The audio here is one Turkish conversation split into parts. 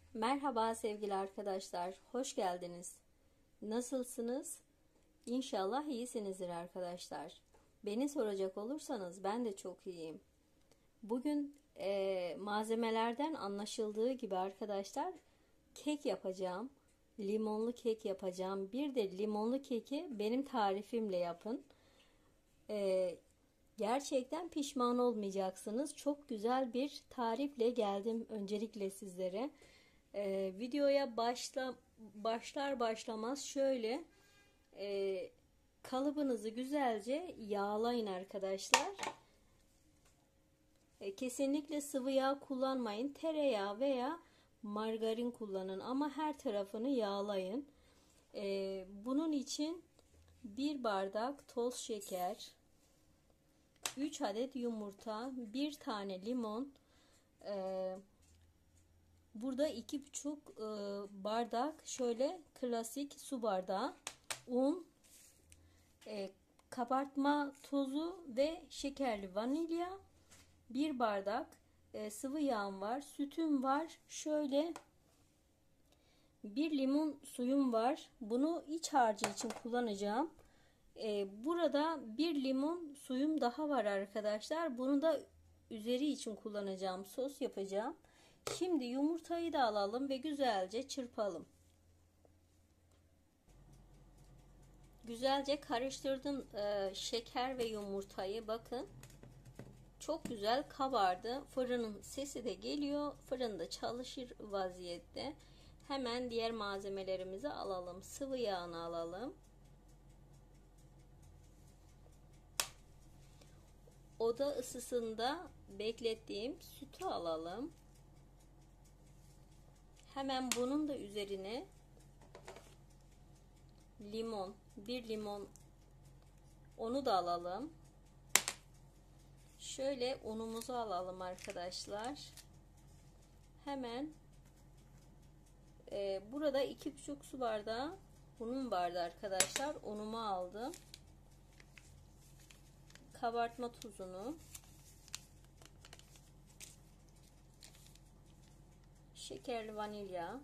Merhaba sevgili arkadaşlar, hoş geldiniz. Nasılsınız? İnşallah iyisinizdir arkadaşlar. Beni soracak olursanız ben de çok iyiyim. Bugün malzemelerden anlaşıldığı gibi arkadaşlar kek yapacağım. Limonlu kek yapacağım. Bir de limonlu keki benim tarifimle yapın. Gerçekten pişman olmayacaksınız. Çok güzel bir tarifle geldim öncelikle sizlere. Videoya başlar başlamaz şöyle kalıbınızı güzelce yağlayın arkadaşlar. Kesinlikle sıvı yağ kullanmayın. Tereyağı veya margarin kullanın ama her tarafını yağlayın. Bunun için 1 bardak toz şeker, 3 adet yumurta, 1 tane limon, burada 2,5 bardak şöyle klasik su bardağı un, kabartma tozu ve şekerli vanilya, 1 bardak sıvı yağım var, sütüm var, şöyle 1 limon suyum var. Bunu iç harcı için kullanacağım. Burada 1 limon suyum daha var arkadaşlar. Bunu da üzeri için kullanacağım. Sos yapacağım. Şimdi yumurtayı da alalım ve güzelce çırpalım. Güzelce karıştırdım şeker ve yumurtayı. Bakın çok güzel kabardı. Fırının sesi de geliyor. Fırında çalışır vaziyette. Hemen diğer malzemelerimizi alalım. Sıvı yağını alalım. Oda ısısında beklettiğim sütü alalım. Hemen bunun da üzerine limon, 1 limon, onu da alalım. Şöyle unumuzu alalım arkadaşlar. Hemen burada 2,5 su bardağı unum vardı arkadaşlar. Unumu aldım. Kabartma tuzunu, şekerli vanilya.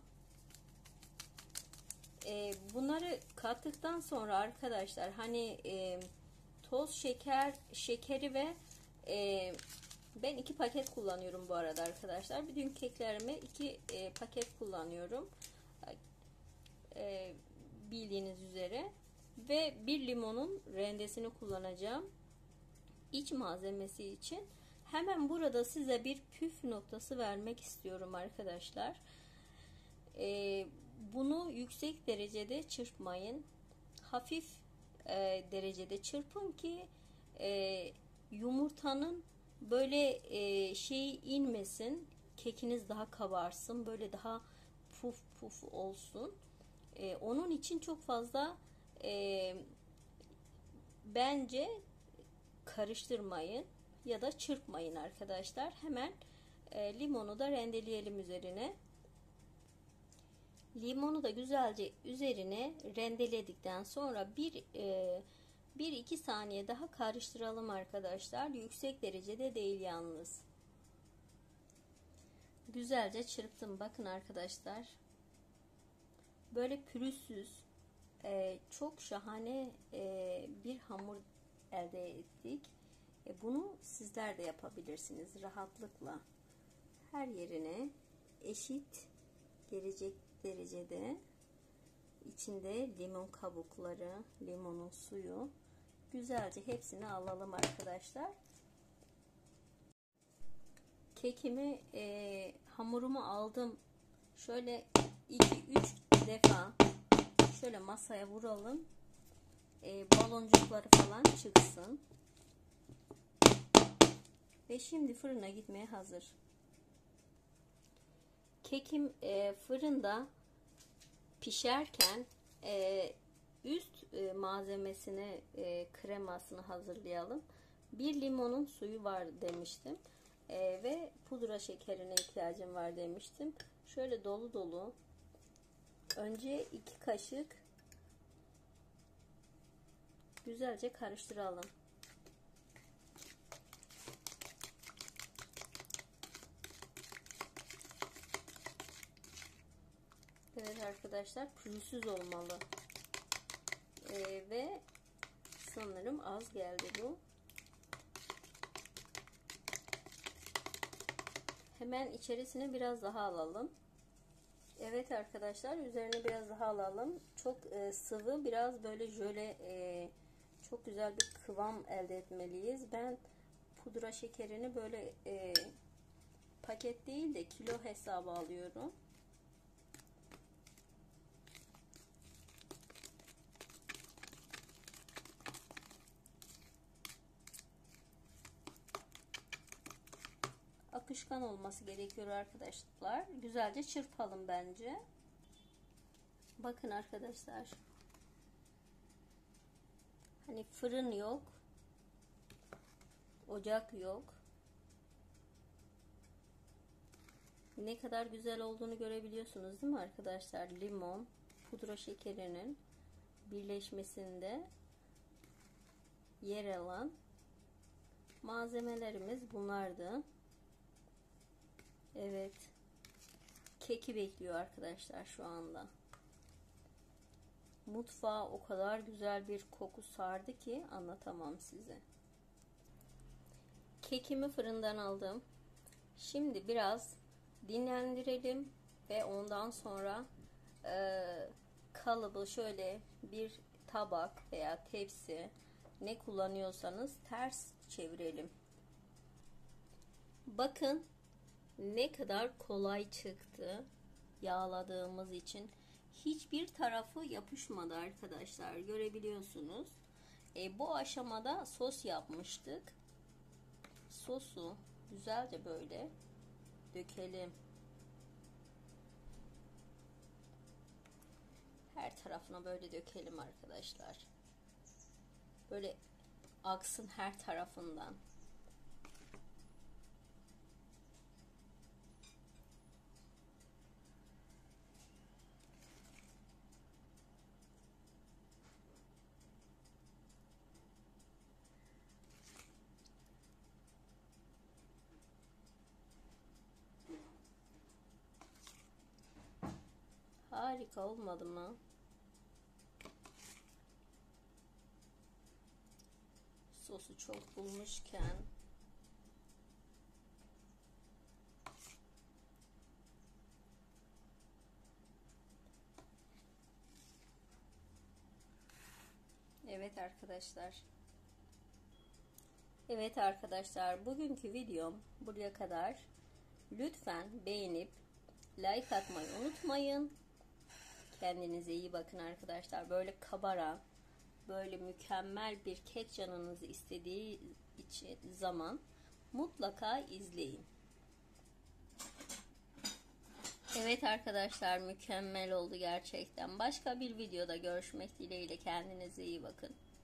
Bunları kattıktan sonra arkadaşlar hani toz şekeri ve ben 2 paket kullanıyorum bu arada arkadaşlar. Bütün keklerime 2 paket kullanıyorum. Bildiğiniz üzere. Ve 1 limonun rendesini kullanacağım. İç malzemesi için. Hemen burada size bir püf noktası vermek istiyorum arkadaşlar. Bunu yüksek derecede çırpmayın. Hafif derecede çırpın ki yumurtanın böyle şeyi inmesin. Kekiniz daha kabarsın. Böyle daha puf puf olsun. Onun için çok fazla bence karıştırmayın ya da çırpmayın arkadaşlar. Hemen limonu da rendeleyelim üzerine. Limonu da güzelce üzerine rendeledikten sonra 1-2 saniye daha karıştıralım arkadaşlar. Yüksek derecede değil yalnız. Güzelce çırptım. Bakın arkadaşlar. Böyle pürüzsüz, çok şahane bir hamur elde ettik. Bunu sizler de yapabilirsiniz rahatlıkla. Her yerine eşit gelecek derecede içinde limon kabukları, limonun suyu, güzelce hepsini alalım arkadaşlar. Kekimi, hamurumu aldım. Şöyle 2-3 defa şöyle masaya vuralım. Baloncukları falan çıksın. Ve şimdi fırına gitmeye hazır. Kekim fırında pişerken üst malzemesini, kremasını hazırlayalım. 1 limonun suyu var demiştim. Ve pudra şekerine ihtiyacım var demiştim. Şöyle dolu dolu. Önce 2 kaşık güzelce karıştıralım. arkadaşlar, pürüzsüz olmalı. Ve sanırım az geldi bu. Hemen içerisine biraz daha alalım. Evet arkadaşlar, üzerine biraz daha alalım. Çok sıvı, biraz böyle jöle, çok güzel bir kıvam elde etmeliyiz. Ben pudra şekerini böyle paket değil de kilo hesabı alıyorum. Akışkan olması gerekiyor arkadaşlar. Güzelce çırpalım bence. Bakın arkadaşlar. Hani fırın yok. Ocak yok. Ne kadar güzel olduğunu görebiliyorsunuz değil mi arkadaşlar? Limon, pudra şekerinin birleşmesinde yer alan malzemelerimiz bunlardı. Evet. Keki bekliyor arkadaşlar şu anda. Mutfağa o kadar güzel bir koku sardı ki anlatamam size. Kekimi fırından aldım. Şimdi biraz dinlendirelim ve ondan sonra kalıbı şöyle bir tabak veya tepsi, ne kullanıyorsanız, ters çevirelim. Bakın ne kadar kolay çıktı. Yağladığımız için hiçbir tarafı yapışmadı arkadaşlar, görebiliyorsunuz. Bu aşamada sos yapmıştık. Sosu güzelce böyle dökelim. Her tarafına böyle dökelim arkadaşlar. Böyle aksın her tarafından. Harika olmadı mı? Sosu çok bulmuşken evet arkadaşlar. Evet arkadaşlar, bugünkü videom buraya kadar. Lütfen beğenip like atmayı unutmayın. Kendinize iyi bakın arkadaşlar. Böyle kabaran, böyle mükemmel bir kek canınızı istediği için zaman mutlaka izleyin. Evet arkadaşlar, mükemmel oldu gerçekten. Başka bir videoda görüşmek dileğiyle, kendinize iyi bakın.